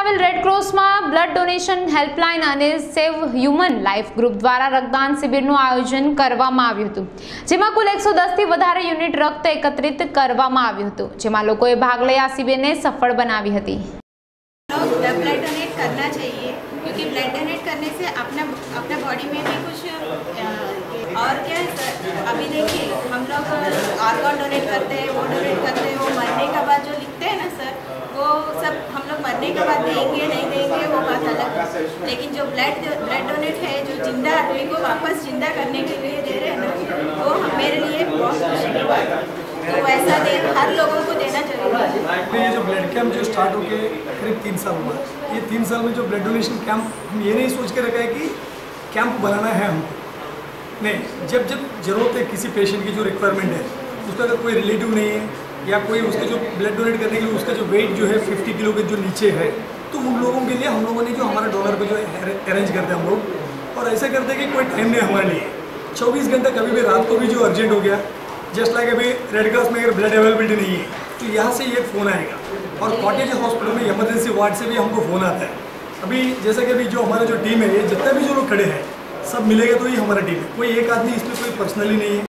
આવેલ રેડ ક્રોસમાં blood donation helpline અને સેવ હ્યુમન લાઈફ ગ્રુપ દ્વારા રક્તદાન શિબિરનું આયોજન કરવામાં આવ્યું હતું, જેમાં કુલ 110થી વધારે યુનિટ રક્ત એકત્રિત કરવામાં આવ્યું હતું, જેમાં લોકોએ ભાગ લઈ આ શિબિરને સફળ બનાવી હતી। ब्लड डोनेट करना चाहिए क्योंकि ब्लड डोनेट करने से अपना बॉडी में भी कुछ और क्या है सर, अभी देखिए हम लोग ऑर्गन डोनेट करते हैं, वो डोनेट करते हैं, वो मरने के बाद जो लिखते हैं ना सर, वो सब हम लोग मरने के बाद देंगे नहीं देंगे वो बात अलग है, लेकिन जो ब्लड डोनेट है जो जिंदा आदमी को वापस जिंदा करने के लिए दे रहे हैं ना, वो मेरे लिए बहुत खुशी की बात है। तो वैसा हर लोगों को देना चाहिए। ये जो ब्लड कैंप जो स्टार्ट होके करीब 3 साल हुआ, ये 3 साल में जो ब्लड डोनेशन कैंप हम ये नहीं सोच के रखा है कि कैंप बनाना है हमको, नहीं, जब जब ज़रूरत है किसी पेशेंट की जो रिक्वायरमेंट है, उसका अगर कोई रिलेटिव नहीं है या कोई उसके जो ब्लड डोनेट करने के लिए उसका जो वेट जो है 50 किलो के जो नीचे है, तो उन लोगों के लिए हम लोगों ने जो हमारा डोनर को जो अरेंज करते हैं हम लोग, और ऐसे करते हैं कि कोई टाइम नहीं हमारे लिए, 24 घंटा कभी भी रात को भी जो अर्जेंट हो गया, जस्ट लाइक अभी रेड क्रॉस में अगर ब्लड अवेलेबिलिटी नहीं है तो यहाँ से ये फ़ोन आएगा, और कॉटेज हॉस्पिटल में इमरजेंसी वार्ड से भी हमको फ़ोन आता है। अभी जैसा कि अभी जो हमारा जो टीम है, ये जितना भी जो लोग खड़े हैं सब मिलेगा तो ये हमारा टीम है, कोई एक आदमी इसमें कोई पर्सनली नहीं है।